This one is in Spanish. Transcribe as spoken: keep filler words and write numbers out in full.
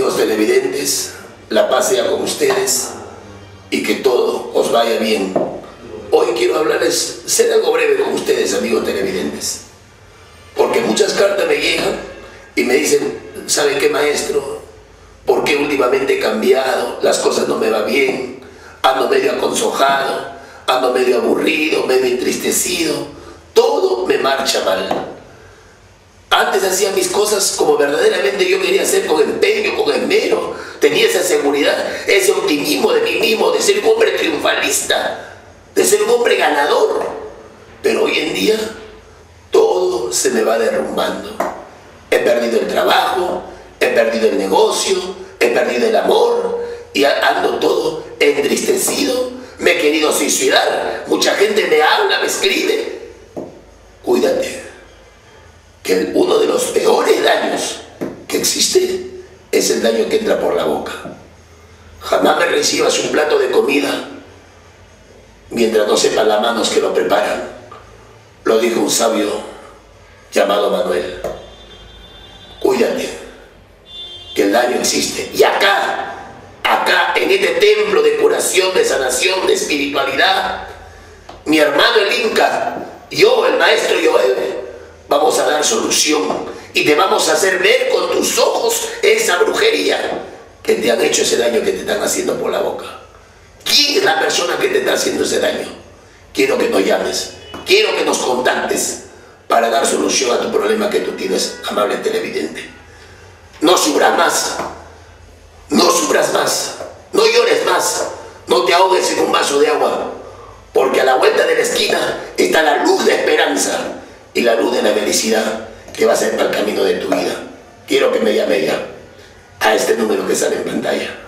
Amigos televidentes, la paz sea con ustedes y que todo os vaya bien. Hoy quiero hablarles, ser algo breve con ustedes, amigos televidentes, porque muchas cartas me llegan y me dicen, ¿sabe qué, maestro? ¿Por qué últimamente he cambiado? Las cosas no me van bien, ando medio aconsojado, ando medio aburrido, medio entristecido, todo me marcha mal. Antes hacía mis cosas como verdaderamente yo quería hacer, con empeño, con esmero. Tenía esa seguridad, ese optimismo de mí mismo, de ser un hombre triunfalista, de ser un hombre ganador. Pero hoy en día todo se me va derrumbando. He perdido el trabajo, he perdido el negocio, he perdido el amor y ando todo entristecido. Me he querido suicidar. Mucha gente me habla, me escribe. Cuídate, que uno de los peores daños que existe es el daño que entra por la boca. Jamás me recibas un plato de comida mientras no sepan las manos que lo preparan. Lo dijo un sabio llamado Manuel. Cuídate, que el daño existe. Y acá, acá, en este templo de curación, de sanación, de espiritualidad, mi hermano el Inca, yo, el maestro Joel, vamos a dar solución y te vamos a hacer ver con tus ojos esa brujería que te han hecho, ese daño que te están haciendo por la boca. ¿Quién es la persona que te está haciendo ese daño? Quiero que nos llames, quiero que nos contactes para dar solución a tu problema que tú tienes, amable televidente. No sufras más, no sufras más, no llores más, no te ahogues en un vaso de agua, porque a la vuelta de la esquina está la luz de esperanza y la luz de la felicidad que va a ser para el camino de tu vida. Quiero que me llame ya a este número que sale en pantalla.